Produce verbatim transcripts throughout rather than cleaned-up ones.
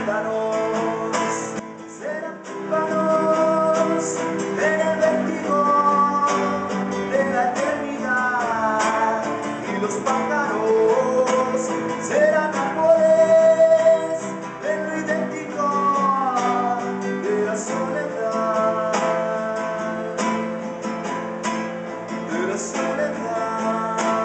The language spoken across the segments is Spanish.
médanos serán tímpanos en el vértigo de la eternidad, y los pájaros serán árboles de lo idéntico de la soledad, de la soledad.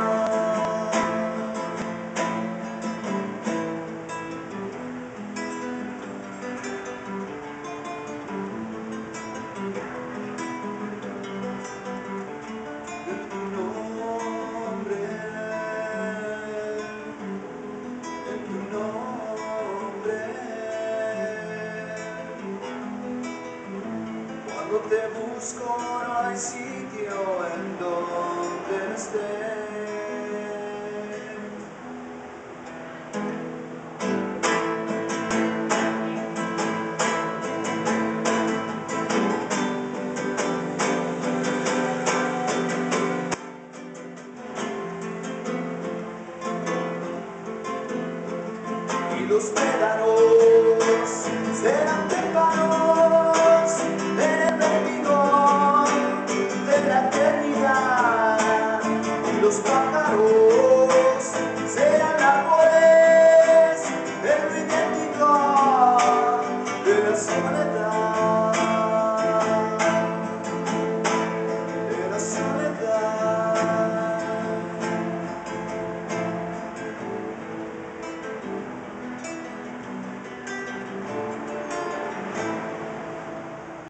Cuando te busco no hay sitio en donde no estés. Y los médanos serán